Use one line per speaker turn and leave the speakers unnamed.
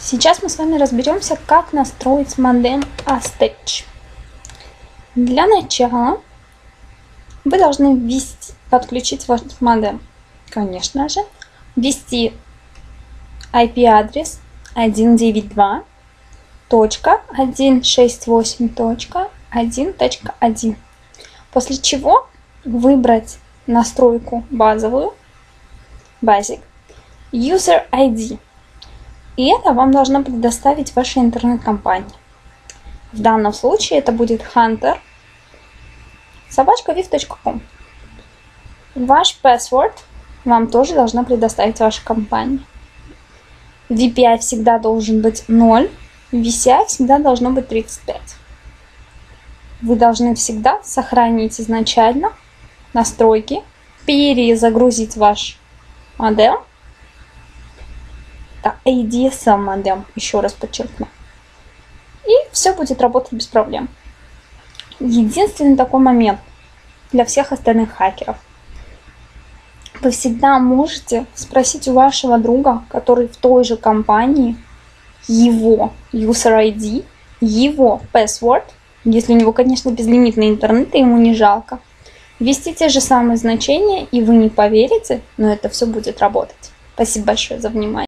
Сейчас мы с вами разберемся, как настроить модем Astage. Для начала вы должны подключить ваш модем. Конечно же, ввести IP-адрес 192.168.1.1. После чего выбрать настройку базовую, Basic, User ID. И это вам должна предоставить ваша интернет-компания. В данном случае это будет hunter@viv.com. Ваш password вам тоже должна предоставить ваша компания. VPI всегда должен быть 0, VCI всегда должно быть 35. Вы должны всегда сохранить изначально настройки, перезагрузить ваш модем. Это ADSL модем, еще раз подчеркну. И все будет работать без проблем. Единственный такой момент для всех остальных хакеров. Вы всегда можете спросить у вашего друга, который в той же компании, его user ID, его password, если у него, конечно, безлимитный интернет и ему не жалко, ввести те же самые значения, и вы не поверите, но это все будет работать. Спасибо большое за внимание.